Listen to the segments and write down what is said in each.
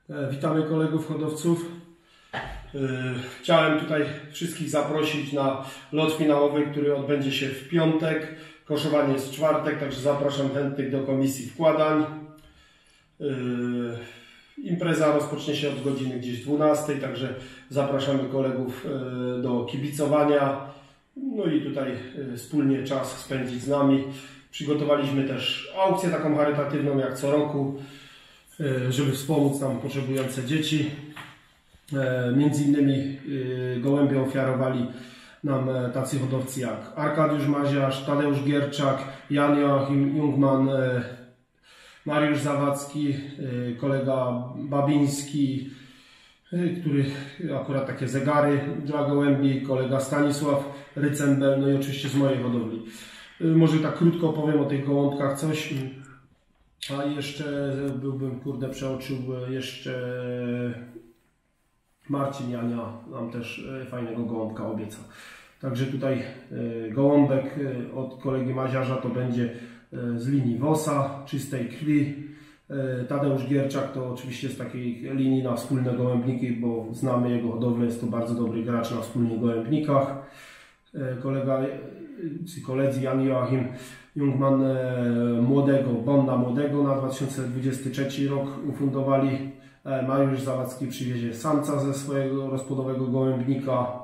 Witamy kolegów hodowców. Chciałem tutaj wszystkich zaprosić na lot finałowy, który odbędzie się w piątek. Koszowanie jest w czwartek, także zapraszam chętnych do komisji wkładań. Impreza rozpocznie się od godziny gdzieś 12, także zapraszamy kolegów do kibicowania. No i tutaj wspólnie czas spędzić z nami. Przygotowaliśmy też aukcję taką charytatywną jak co roku, żeby wspomóc nam potrzebujące dzieci. Między innymi gołębie ofiarowali nam tacy hodowcy jak Arkadiusz Maziarz, Tadeusz Gierczak, Jan Joachim Jungman, Mariusz Zawadzki, kolega Babiński, który akurat takie zegary dla gołębi, kolega Stanisław Rycembel, no i oczywiście z mojej hodowli. Może tak krótko powiem o tych gołąbkach coś. A jeszcze przeoczył jeszcze Marcin Jania nam też fajnego gołąbka obiecał. Także tutaj gołąbek od kolegi Maziarza to będzie z linii Wosa, czystej krwi. Tadeusz Gierczak to oczywiście z takiej linii na wspólne gołębniki, bo znamy jego hodowlę, jest to bardzo dobry gracz na wspólnych gołębnikach. Koledzy Jan Joachim Jungman Bonna młodego na 2023 rok ufundowali. Mariusz Zawadzki przywiezie samca ze swojego rozpłodowego gołębnika.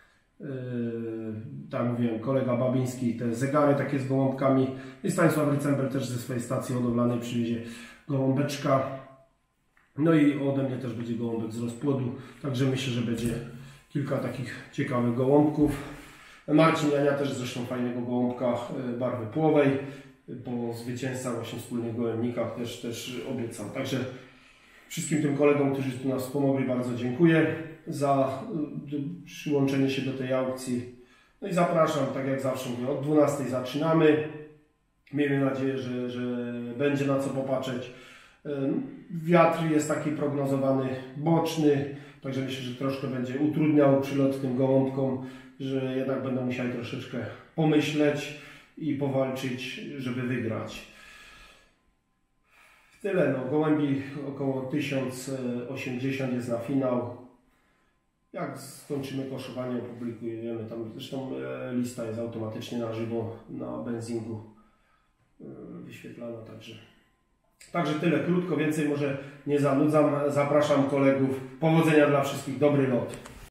Tak mówiłem, kolega Babiński te zegary takie z gołąbkami. I Stanisław Rycembel też ze swojej stacji hodowlanej przywiezie gołąbeczka. No i ode mnie też będzie gołąbek z rozpłodu. Także myślę, że będzie kilka takich ciekawych gołąbków. Marcin Jania też zresztą fajnego gołąbka barwy płowej. Po zwycięzcach właśnie wspólnych gołębnikach też obiecał. Także wszystkim tym kolegom, którzy tu nas pomogli, bardzo dziękuję za przyłączenie się do tej aukcji. No i zapraszam, tak jak zawsze mówię, od 12 zaczynamy. Miejmy nadzieję, że będzie na co popatrzeć. Wiatr jest taki prognozowany boczny, także myślę, że troszkę będzie utrudniał przylot tym gołąbkom, że jednak będą musieli troszeczkę pomyśleć i powalczyć, żeby wygrać. Tyle, no, gołębi około 1080 jest na finał. Jak skończymy koszowanie, opublikujemy tam, zresztą lista jest automatycznie na żywo na benzingu wyświetlana, także tyle, krótko, więcej może nie zanudzam. Zapraszam kolegów, powodzenia dla wszystkich, dobry lot.